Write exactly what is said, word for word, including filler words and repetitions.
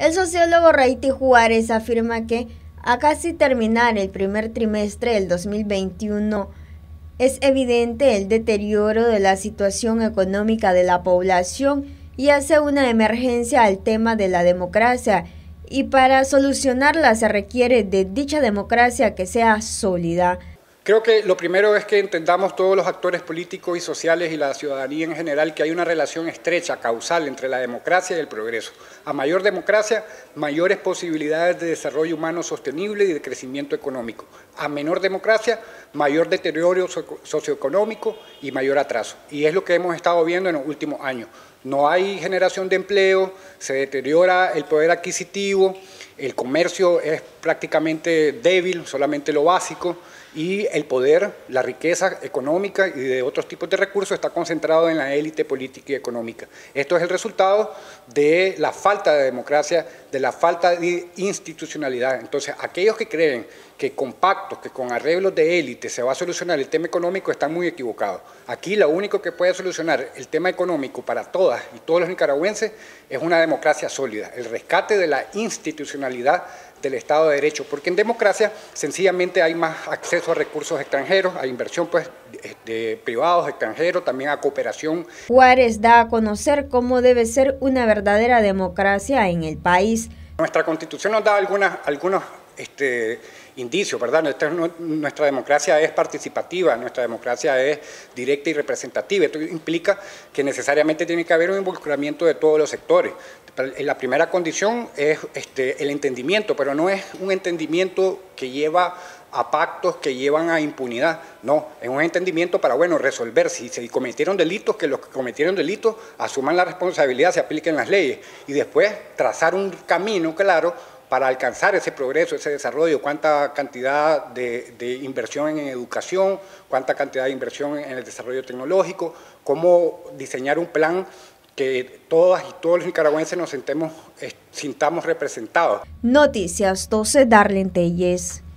El sociólogo Raiti Juárez afirma que, a casi terminar el primer trimestre del dos mil veintiuno, es evidente el deterioro de la situación económica de la población y hace una emergencia al tema de la democracia, y para solucionarla se requiere de dicha democracia que sea sólida. Creo que lo primero es que entendamos todos los actores políticos y sociales y la ciudadanía en general que hay una relación estrecha, causal, entre la democracia y el progreso. A mayor democracia, mayores posibilidades de desarrollo humano sostenible y de crecimiento económico. A menor democracia, mayor deterioro socioeconómico y mayor atraso. Y es lo que hemos estado viendo en los últimos años. No hay generación de empleo, se deteriora el poder adquisitivo, el comercio es prácticamente débil, solamente lo básico, y el poder, la riqueza económica y de otros tipos de recursos está concentrado en la élite política y económica. Esto es el resultado de la falta de democracia, de la falta de institucionalidad. Entonces, aquellos que creen que con pactos, que con arreglos de élite se va a solucionar el tema económico están muy equivocados. Aquí lo único que puede solucionar el tema económico para todas y todos los nicaragüenses es una democracia sólida, el rescate de la institucionalidad del Estado de Derecho, porque en democracia sencillamente hay más acceso a recursos extranjeros, a inversión pues de privados extranjeros, también a cooperación. Juárez da a conocer cómo debe ser una verdadera democracia en el país. Nuestra Constitución nos da algunas, algunos este, indicios, ¿verdad? Nuestra, nuestra democracia es participativa, nuestra democracia es directa y representativa. Esto implica que necesariamente tiene que haber un involucramiento de todos los sectores. La primera condición es este, el entendimiento, pero no es un entendimiento que lleva a pactos que llevan a impunidad, no, es un entendimiento para, bueno, resolver, si se cometieron delitos, que los que cometieron delitos asuman la responsabilidad, se apliquen las leyes, y después trazar un camino claro para alcanzar ese progreso, ese desarrollo, cuánta cantidad de, de inversión en educación, cuánta cantidad de inversión en el desarrollo tecnológico, cómo diseñar un plan que todas y todos los nicaragüenses nos sintamos, eh, sintamos representados. Noticias doce, Darlene Telles.